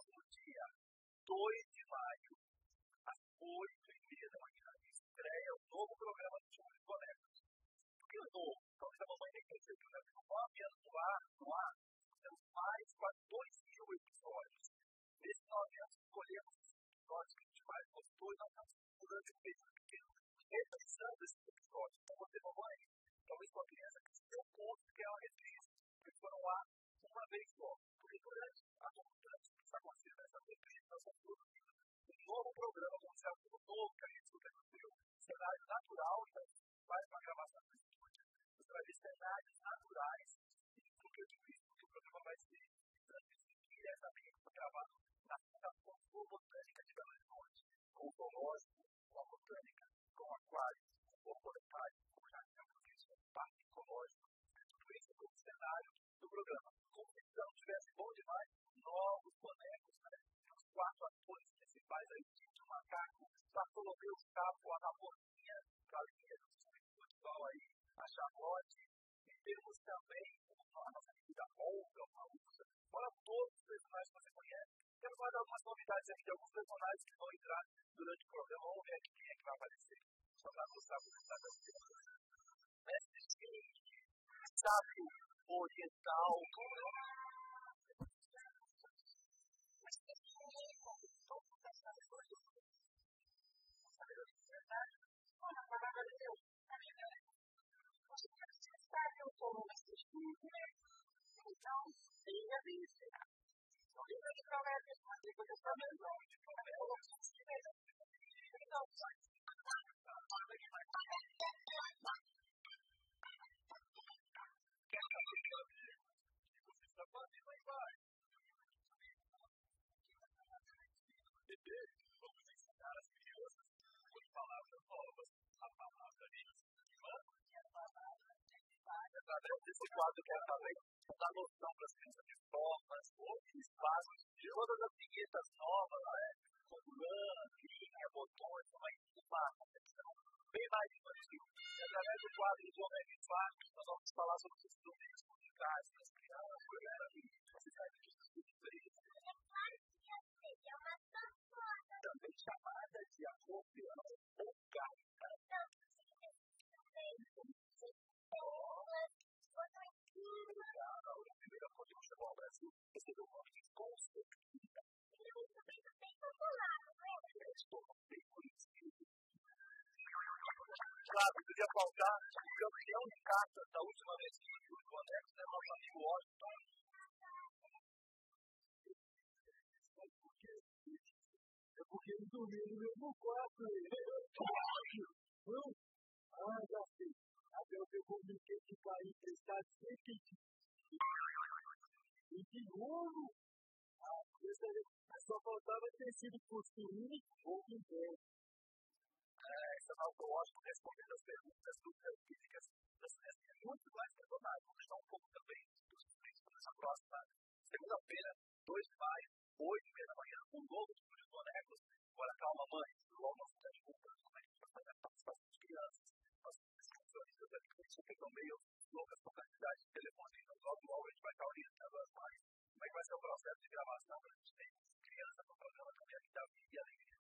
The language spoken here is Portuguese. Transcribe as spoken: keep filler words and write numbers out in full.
próximo dia dois de maio, às oito e meia da manhã, estreia o novo programa do Show de Conectas. Por que novo? Talvez a mamãe nem percebeu, né? Porque nove anos no ar, no ar, temos mais quase dois mil episódios. Nesses nove anos, escolhemos os episódios que a gente mais gostou e nós estamos durante um período pequeno repensando esses episódios. Então, você, mamãe, talvez com a criança que se deu conta que é uma reprise, porque foram lá uma vez só. Porque durante a durante o que está acontecendo nessa reprise, nós estamos produzindo um novo programa, um desafio novo que a gente submeteu, cenário natural, então faz uma gravação do estúdio. Você vai ver cenários naturais e tudo que eu digo isso, porque o programa vai ser transmitido diretamente, gravado na Fundação Zoobotânica de Belo Horizonte, com o zoológico, com a botânica, com o aquário, com o ornamentário, com o jardim, com o parque ecológico, tudo isso como cenário do programa. Como se não tivesse bom demais, novos bonecos, né? Os quatro atores principais aí, o macaco, Bartolomeu Capo, a Raposinha, Galinha do Futebol aí, a Charlotte, e temos também a nossa querida Olga, uma ursa, fora todos os personagens que você conhece. Quero guardar algumas novidades aqui de alguns personagens que vão entrar durante o programa. Vamos ver aqui quem é que vai aparecer. Só para mostrar como está das crianças. Mestre Shake, sábio oriental. Então, liga isso. Não liga de programa de música, você está vendo? Então, quer saber o que você está fazendo aí, vai? Bebê, vamos ensinar as crianças com palavras novas, a palavra deles. Através desse quadro, eu quero também dar noção para as crianças de formas, outros espaços, de todas as vinhetas novas, né? Com lã, linha, botões, uma concepção bem mais infantil. E através do quadro do Homem de Fato, nós vamos falar sobre os instrumentos musicais das crianças, né? Vocês sabem que isso tudo aí também chamada de acordeão ou gaita. A primeira coisa que chegou ao Brasil recebeu o nome de concertina. E eu também estou bem popular, não é? Eu estou bem conhecido. Claro, podia faltar o campeão de cartas da última vez que o Conex, né, nosso amigo Washington. É porque ele dormiu no mesmo quarto. Não? Ah, já sei. Até eu pegou um brinquedo para emprestar sempre. E de novo, ah, só faltava ter sido costume ou inverno. É, essa não eu gosto de responder as perguntas dúvidas físicas das crianças. É muito mais personagem. Vamos estar um pouco também dos príncipes nessa próxima segunda-feira, dois de maio, oito e meia da manhã, um novo tipo de bonecos. Agora, calma, mãe, logo nós estamos divulgando como é que a gente vai fazer a participação de crianças. Nós inscrições da gente ficam meio loucas com a quantidade de telefone, então logo logo a gente vai estar orientando as mães como é que vai ser o processo de gravação para a gente ter criança no programa também aqui da Via, além de